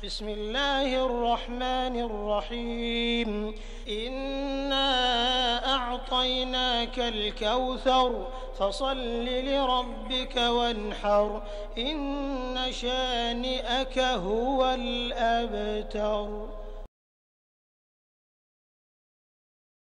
بسم الله الرحمن الرحيم إنا أعطيناك الكوثر فصل لربك وانحر إن شانئك هو الأبتر.